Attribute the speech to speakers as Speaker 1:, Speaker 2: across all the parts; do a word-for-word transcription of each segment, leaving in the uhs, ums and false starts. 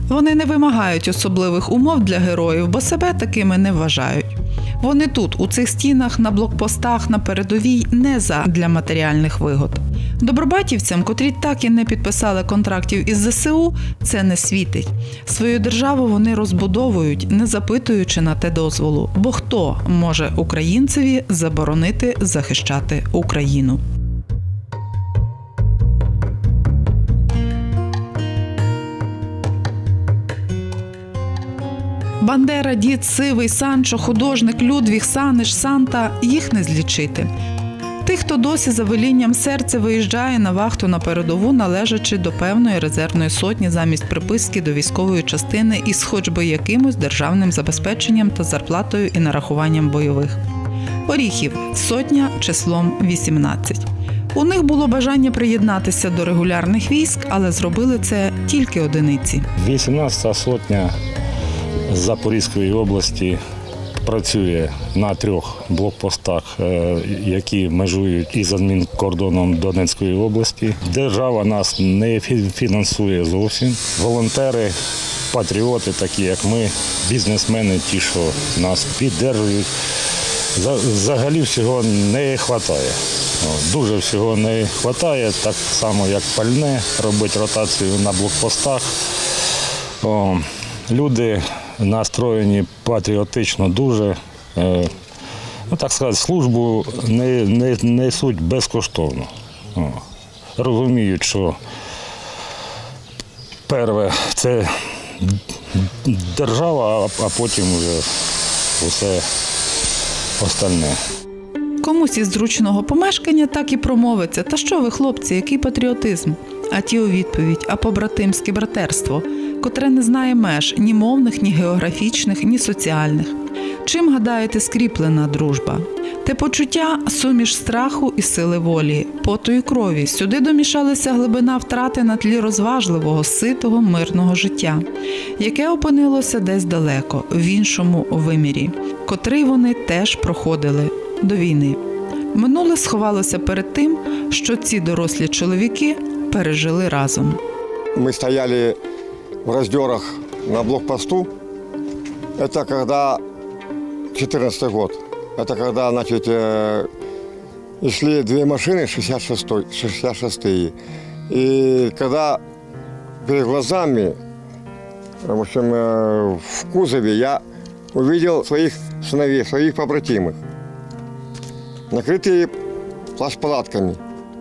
Speaker 1: Вони не вимагають особливих умов для героїв, бо себе такими не вважають. Вони тут, у цих стінах, на блокпостах, на передовій, не задля матеріальних вигод. Добробатівцям, котрі так і не підписали контрактів із зе се у, це не світить. Свою державу вони розбудовують, не запитуючи на те дозволу. Бо хто може українцеві заборонити захищати Україну? Бандера, Дід, Сивий, Санчо, художник, Людвіг, Саниш, Санта – їх не злічити. Тих, хто досі за велінням серця виїжджає на вахту на передову, належачи до певної резервної сотні замість приписки до військової частини із хоч би якимось державним забезпеченням та зарплатою і нарахуванням бойових. Оріхів – сотня числом вісімнадцять. У них було бажання приєднатися до регулярних військ, але зробили це тільки одиниці.
Speaker 2: вісімнадцята сотня з Запорізької області працює на трьох блокпостах, які межують із адмінкордоном Донецької області. Держава нас не фінансує зовсім. Волонтери, патріоти, такі як ми, бізнесмени, ті, що нас підтримують. Взагалі всього не вистачає. Дуже всього не вистачає, так само як пальне, робити ротацію на блокпостах. Люди настроєні патріотично дуже, ну, так сказати, службу не, не, несуть безкоштовно. Розуміють, що перше – це держава, а потім вже усе остальне.
Speaker 1: Комусь із зручного помешкання так і промовиться: «Та що ви, хлопці, який патріотизм?» А ті у відповідь: «А побратимське братерство, котре не знає меж ні мовних, ні географічних, ні соціальних». Чим, гадаєте, скріплена дружба? Те почуття – суміш страху і сили волі, поту і крові. Сюди домішалася глибина втрати на тлі розважливого, ситого, мирного життя, яке опинилося десь далеко, в іншому вимірі, котрий вони теж проходили до війни. Минуле сховалося перед тим, що ці дорослі чоловіки пережили разом.
Speaker 3: Ми стояли в роздорах на блокпосту. Это когда четырнадцатый год. Это когда, значит, шли две машины, шестьдесят шестые. И когда перед глазами, в общем, в кузове я увидел своих сыновей, своих побратимых, накрытые плащ-палатками.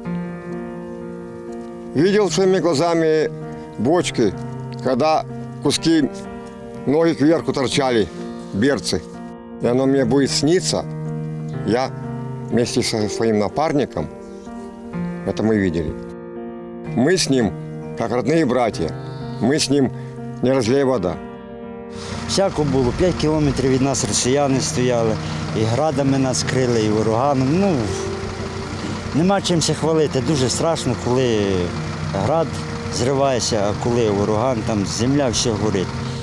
Speaker 3: Видел своими глазами бочки, когда куски ноги кверху торчали, берцы. И оно мне будет сниться. Я вместе со своим напарником, это мы видели. Мы с ним, как родные братья, мы с ним не разлей вода.
Speaker 4: Всяко було. П'ять кілометрів від нас росіяни стояли, і градами нас крили, і ураганом. Ну, нема чимся хвалити. Дуже страшно, коли град зривається, а коли ураган, там земля, все горить.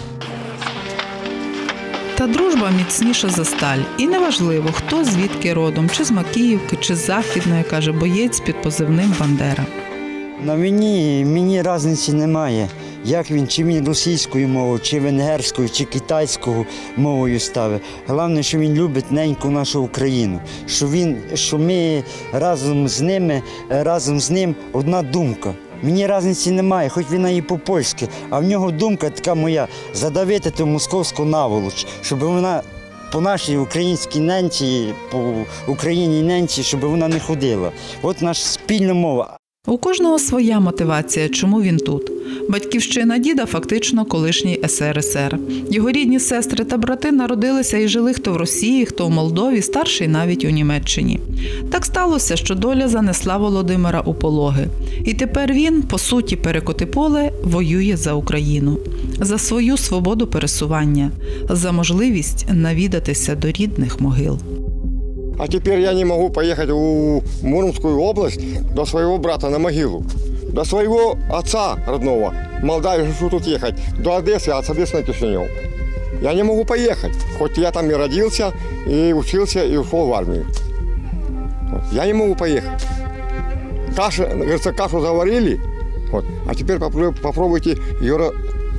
Speaker 1: Та дружба міцніша за сталь. І неважливо, хто звідки родом, чи з Макіївки, чи з Західної, каже боєць під позивним «Бандера».
Speaker 4: На війні мені різниці немає. Як він, чи він російською мовою, чи венгерською, чи китайською мовою ставить. Головне, що він любить неньку нашу Україну, що, він, що ми разом з ними, разом з ним одна думка. Мені різниці немає, хоч вона і по-польськи, а в нього думка така моя – задавити ту московську наволоч, щоб вона по нашій українській ненці, по Україні ненці, щоб вона не ходила. От наша спільна мова.
Speaker 1: У кожного своя мотивація, чому він тут. Батьківщина діда фактично колишній ес ер ес ер. Його рідні сестри та брати народилися і жили хто в Росії, хто в Молдові, старший навіть у Німеччині. Так сталося, що доля занесла Володимира у Пологи. І тепер він, по суті перекотиполе, воює за Україну. За свою свободу пересування, за можливість навідатися до рідних могил.
Speaker 3: А теперь я не могу поехать в Мурманскую область до своего брата на могилу. До своего отца родного. Молдавии, что тут ехать? До Одессы, а с Одессы на Кишинев. Я не могу поехать. Хоть я там и родился, и учился, и ушел в армию. Вот. Я не могу поехать. Кашу, говорится, кашу заварили. Вот. А теперь попробуйте ее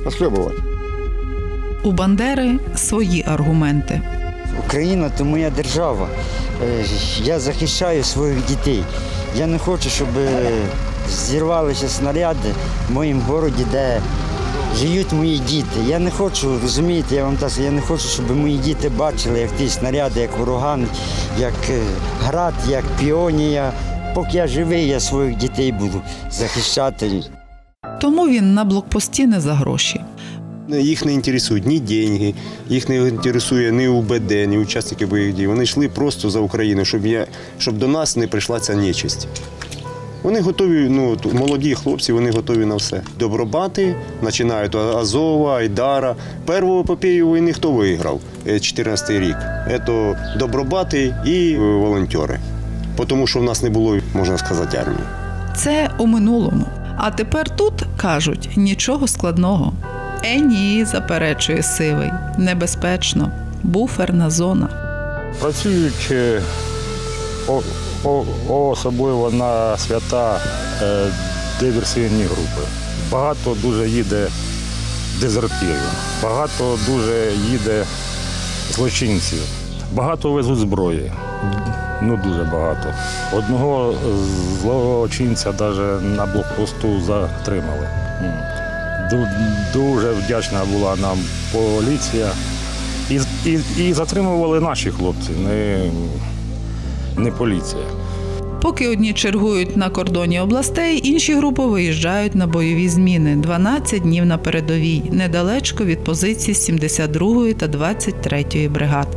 Speaker 3: расхлебывать.
Speaker 1: У Бандери свої аргументи.
Speaker 4: Україна – то моя держава. Е, Я захищаю своїх дітей. Я не хочу, щоб е, зірвалися снаряди в моєму місті, де живуть мої діти. Я не хочу, розумієте, я вам так скажу, я не хочу, щоб мої діти бачили, як ті снаряди, як ураган, як е, град, як піонія. Поки я живий, я своїх дітей буду захищати.
Speaker 1: Тому він на блокпості не за гроші.
Speaker 5: Їх не інтересують ні деньги, їх не інтересує ні УБД, ні учасники бойових дій. Вони йшли просто за Україну, щоб, я, щоб до нас не прийшла ця нечисть. Вони готові, ну, молоді хлопці, вони готові на все. Добробати, починають Азова, Айдара. Першу епопею війни хто виграв? чотирнадцятий рік. Це добробати і волонтери. Тому що в нас не було, можна сказати, армії.
Speaker 1: Це у минулому. А тепер тут, кажуть, нічого складного. Е, ні, заперечує Сивий. Небезпечно. Буферна зона.
Speaker 2: Працюють е, о, о, особливо на свята е, диверсійні групи. Багато дуже їде дезертирів, багато дуже їде злочинців, багато везуть зброї. Ну, дуже багато. Одного злочинця навіть на блокпосту затримали. Дуже вдячна була нам поліція. І, і, і затримували наші хлопці, не, не поліція.
Speaker 1: Поки одні чергують на кордоні областей, інші групи виїжджають на бойові зміни. дванадцять днів на передовій, недалечко від позицій сімдесят другої та двадцять третьої бригад.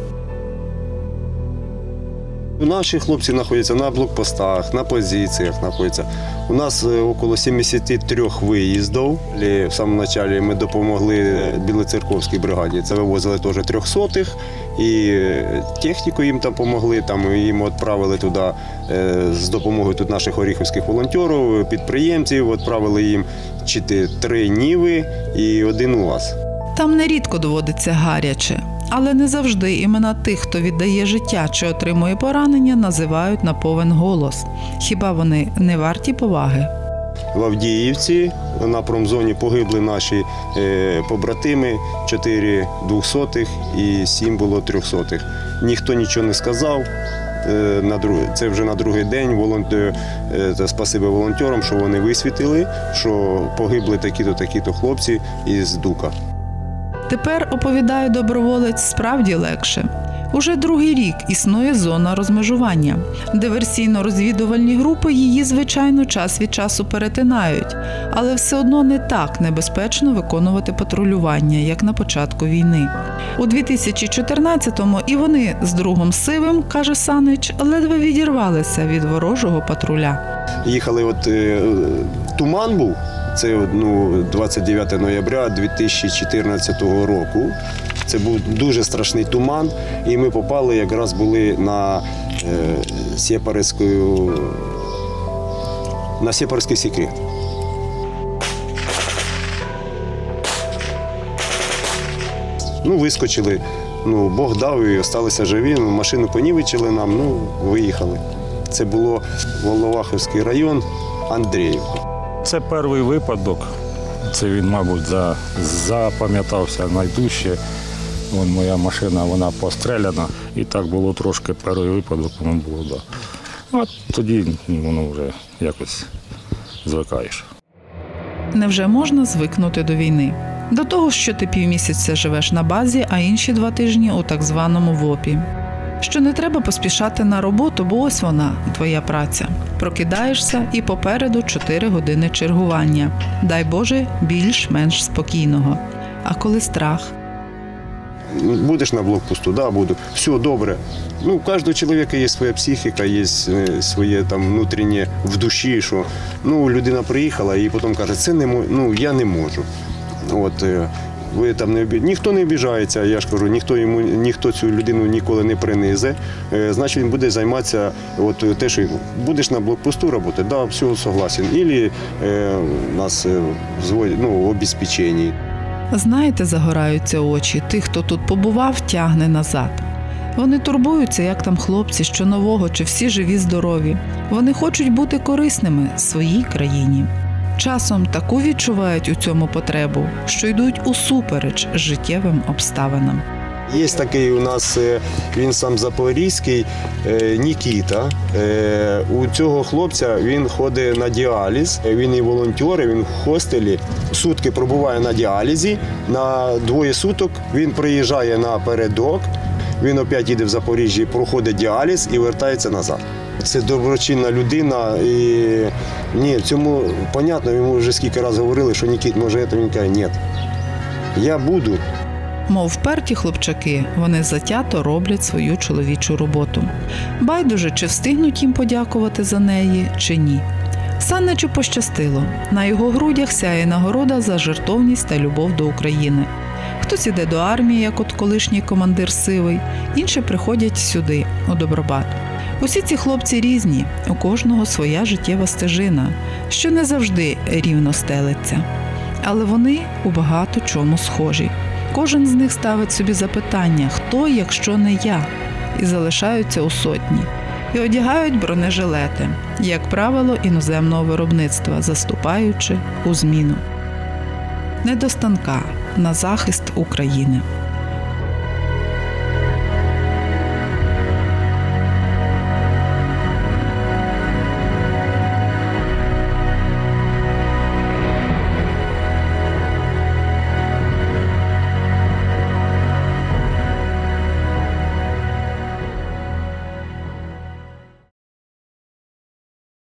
Speaker 5: Наші хлопці знаходяться на блокпостах, на позиціях знаходяться. У нас около сімдесят три виїздів. В самому початку ми допомогли Білоцерковській бригаді. Це вивозили теж трьохсотих. І техніку їм там допомогли, там їм відправили туди з допомогою тут наших оріхівських волонтерів, підприємців, відправили їм три Ніви і один УАЗ.
Speaker 1: Там нерідко доводиться гаряче. Але не завжди імена тих, хто віддає життя чи отримує поранення, називають на повен голос. Хіба вони не варті поваги?
Speaker 5: В Авдіївці на промзоні погибли наші побратими, чотири двохсотих і сім було трьохсотих. Ніхто нічого не сказав. Це вже на другий день. Волонтер, спасибі волонтерам, що вони висвітили, що погибли такі-то, такі-то хлопці із Дука.
Speaker 1: Тепер, оповідає доброволець, справді легше. Уже другий рік існує зона розмежування. Диверсійно-розвідувальні групи її, звичайно, час від часу перетинають. Але все одно не так небезпечно виконувати патрулювання, як на початку війни. У дві тисячі чотирнадцятому і вони з другом Сивим, каже Санич, ледве відірвалися від ворожого патруля.
Speaker 5: Їхали, от е, туман був. Це ну, двадцять дев'яте ноября дві тисячі чотирнадцятого року. Це був дуже страшний туман, і ми попали, якраз були на е, Сєпаровську, на Сєпаровський секрет. Ну, вискочили, ну, Бог дав і залишилися живі, машину понівечили нам, ну, виїхали. Це було Волновахівський район, Андріївка.
Speaker 2: Це перший випадок, це він, мабуть, за, запам'ятався найдужче. Вон моя машина, вона постріляна, і так було трошки перший випадок, воно було, да. А тоді воно вже якось звикаєш.
Speaker 1: Невже можна звикнути до війни? До того, що ти півмісяця живеш на базі, а інші два тижні у так званому ВОПі. Що не треба поспішати на роботу, бо ось вона, твоя праця. Прокидаєшся і попереду чотири години чергування. Дай Боже, більш-менш спокійного. А коли страх?
Speaker 5: Будеш на блокпосту, да, буду. Все добре. Ну, у кожного чоловіка є своя психіка, є своє там внутрішнє в душі, що ну, людина приїхала і потім каже, це не мо... ну, я не можу. От, ви там не обі... Ніхто не обіжається, я ж кажу, ніхто йому, ніхто цю людину ніколи не принизе. Значить, він буде займатися от те, що будеш на блокпосту працювати, да, все, согласен. Ілі е, нас зводять, ну, обезпечення.
Speaker 1: Знаєте, загораються очі. Тих, хто тут побував, тягне назад. Вони турбуються, як там хлопці, що нового, чи всі живі, здорові. Вони хочуть бути корисними своїй країні. Часом таку відчувають у цьому потребу, що йдуть усупереч життєвим обставинам.
Speaker 5: Є такий у нас, е, він сам запорізький, е, Нікіта. Е, У цього хлопця він ходить на діаліз, він і волонтер, він в хостелі. Сутки пробуває на діалізі, на двоє суток він приїжджає на передок, він опять їде в Запоріжжя, проходить діаліз і вертається назад. Це доброчинна людина і ні, цьому, понятно, йому вже скільки разів говорили, що Нікіт, може, це, він каже, ні, я буду.
Speaker 1: Мов вперті хлопчаки, вони затято роблять свою чоловічу роботу. Байдуже, чи встигнуть їм подякувати за неї, чи ні. Санничу пощастило. На його грудях сяє нагорода за жертовність та любов до України. Хтось іде до армії, як от колишній командир Сивий, інші приходять сюди, у Добробат. Усі ці хлопці різні, у кожного своя життєва стежина, що не завжди рівно стелиться. Але вони у багато чому схожі. Кожен з них ставить собі запитання «Хто, якщо не я?» і залишаються у сотні. І одягають бронежилети, як правило, іноземного виробництва, заступаючи у зміну. Не до станка, на захист України.